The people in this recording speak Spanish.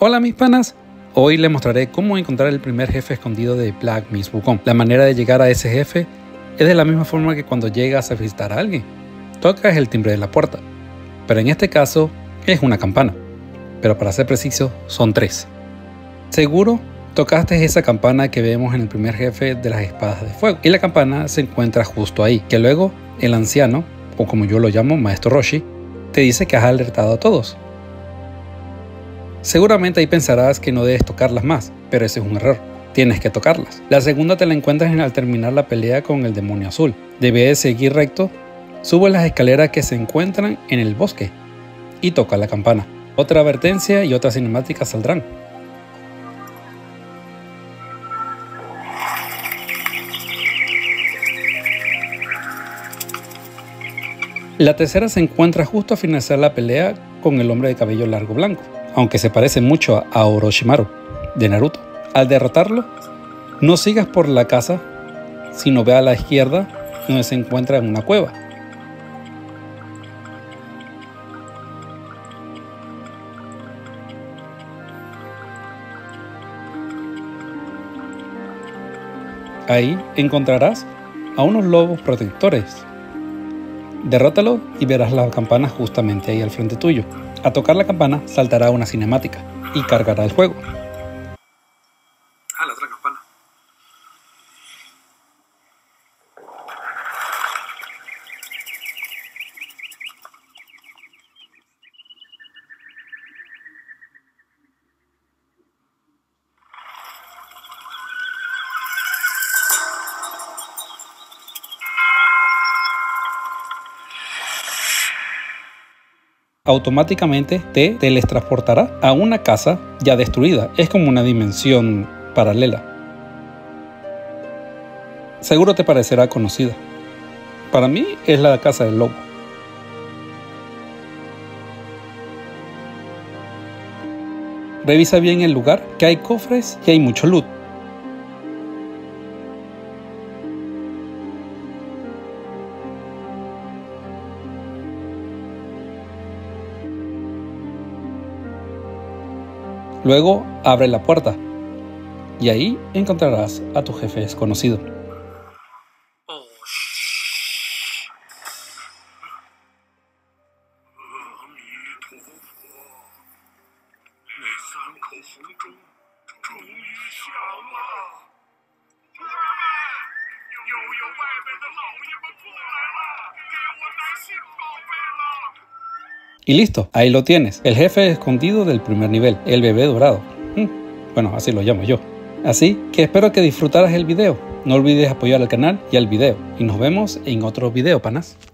Hola mis panas, hoy les mostraré cómo encontrar el primer jefe escondido de Black Myth Wukong. La manera de llegar a ese jefe es de la misma forma que cuando llegas a visitar a alguien. Tocas el timbre de la puerta, pero en este caso es una campana, pero para ser preciso son 3. Seguro tocaste esa campana que vemos en el primer jefe de las espadas de fuego, y la campana se encuentra justo ahí, que luego el anciano, o como yo lo llamo, Maestro Roshi, te dice que has alertado a todos. Seguramente ahí pensarás que no debes tocarlas más, pero ese es un error. Tienes que tocarlas. La segunda te la encuentras al terminar la pelea con el demonio azul. Debes seguir recto, sube las escaleras que se encuentran en el bosque y toca la campana. Otra advertencia y otra cinemática saldrán. La tercera se encuentra justo a finalizar la pelea con el hombre de cabello largo blanco, aunque se parece mucho a Orochimaru de Naruto. Al derrotarlo, no sigas por la casa, sino ve a la izquierda donde se encuentra en una cueva. Ahí encontrarás a unos lobos protectores. Derrótalo y verás la campana justamente ahí al frente tuyo. A tocar la campana saltará una cinemática y cargará el juego. La otra campana. Automáticamente te teletransportará a una casa ya destruida. Es como una dimensión paralela. Seguro te parecerá conocida. Para mí es la casa del lobo. Revisa bien el lugar, que hay cofres y hay mucho loot. Luego abre la puerta y ahí encontrarás a tu jefe desconocido. Y listo, ahí lo tienes, el jefe escondido del primer nivel, el bebé dorado. Bueno, así lo llamo yo. Así que espero que disfrutaras el video. No olvides apoyar al canal y al video. Y nos vemos en otro video, panas.